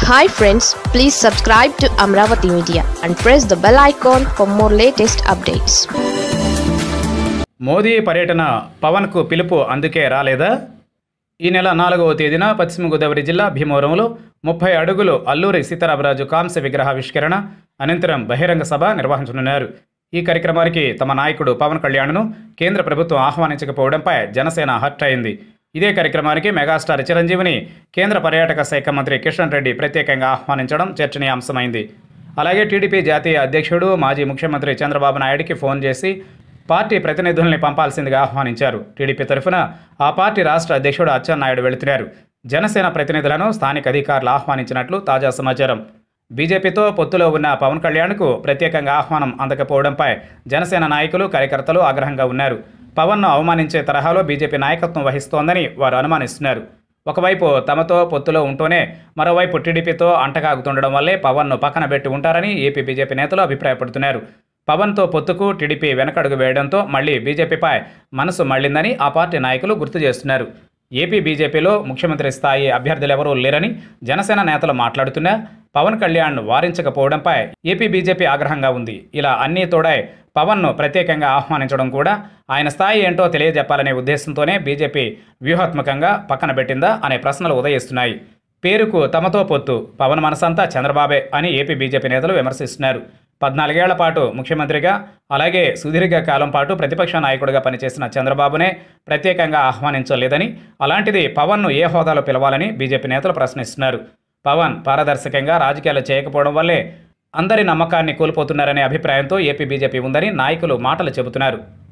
Hi friends, please subscribe to Amaravathi Media and press the bell icon for more latest updates. Modi పర్యటన పవన్కు పిలుపు అందుకే రాలేదా? ఈ నెల 4వ తేదీన పశ్చిమ గోదావరి జిల్లా భీమవరంలో 30 అడుగులు అల్లూరి సీతారామరాజు కాంస్య విగ్రహావిష్కరణ అనంతరం బహిరంగ సభ నిర్వహించనున్నారు. ఈ కార్యక్రమానికి తమ నాయకుడు పవన్ కళ్యాణ్ను కేంద్ర ప్రభుత్వం ఆహ్వానించకపోవడంపై జనసేన హర్ట్ అయింది. ఇదే కార్యక్రమానికి మెగాస్టార్ చిరంజీవిని కేంద్ర పర్యాటక శాఖ మంత్రి కిషన్ రెడ్డి ప్రత్యేకంగా ఆహ్వానించడం చర్చనీయాంశమైంది. అలాగే టీడీపీ జాతీయ అధ్యక్షుడు మాజీ ముఖ్యమంత్రి చంద్రబాబు నాయుడికి ఫోన్ చేసి పార్టీ ప్రతినిధుల్ని పంపాల్సిందిగా ఆహ్వానించారు. టీడీపీ తరఫున ఆ పార్టీ రాష్ట్ర అధ్యక్షుడు అచ్చెన్నాయుడు వెళుతున్నారు. జనసేన ప్రతినిధులను స్థానిక అధికారులు ఆహ్వానించినట్లు తాజా సమాచారం. బీజేపీతో పొత్తులో ఉన్న పవన్ కళ్యాణ్కు ప్రత్యేకంగా ఆహ్వానం అందకపోవడంపై జనసేన నాయకులు కార్యకర్తలు ఆగ్రహంగా ఉన్నారు. పవన్ను అవమానించే తరహాలో బీజేపీ నాయకత్వం వహిస్తోందని వారు అనుమానిస్తున్నారు. ఒకవైపు తమతో పొత్తులో ఉంటూనే మరోవైపు టీడీపీతో అంటకాగుతుండడం వల్లే పవన్ను పక్కన పెట్టి ఉంటారని ఏపీ బీజేపీ నేతలు అభిప్రాయపడుతున్నారు. పవన్తో పొత్తుకు టీడీపీ వెనకడుగు వేయడంతో మళ్లీ బీజేపీపై మనసు మళ్లిందని ఆ పార్టీ నాయకులు గుర్తు చేస్తున్నారు. ఏపీ బీజేపీలో ముఖ్యమంత్రి స్థాయి అభ్యర్థులెవరూ లేరని జనసేన నేతలు మాట్లాడుతున్నా పవన్ కళ్యాణ్ వారించకపోవడంపై ఏపీ బీజేపీ ఆగ్రహంగా ఉంది. ఇలా అన్నీ తోడై పవన్ను ప్రత్యేకంగా ఆహ్వానించడం కూడా ఆయన స్థాయి ఏంటో తెలియజెప్పాలనే ఉద్దేశంతోనే బీజేపీ వ్యూహాత్మకంగా పక్కన పెట్టిందా అనే ప్రశ్నలు ఉదయిస్తున్నాయి. పేరుకు తమతో పొత్తు, పవన్ మనసంతా చంద్రబాబే అని ఏపీ బీజేపీ నేతలు విమర్శిస్తున్నారు. 14 ఏళ్ల పాటు ముఖ్యమంత్రిగా అలాగే సుదీర్ఘ కాలం పాటు ప్రతిపక్ష నాయకుడిగా పనిచేసిన చంద్రబాబునే ప్రత్యేకంగా ఆహ్వానించలేదని, అలాంటిది పవన్ను ఏ హోదాలో పిలవాలని బీజేపీ నేతలు ప్రశ్నిస్తున్నారు. పవన్ పారదర్శకంగా రాజకీయాలు చేయకపోవడం వల్లే అందరి నమ్మకాన్ని కోల్పోతున్నారనే అభిప్రాయంతో ఏపీ బీజేపీ ఉందని నాయకులు మాటలు చెబుతున్నారు.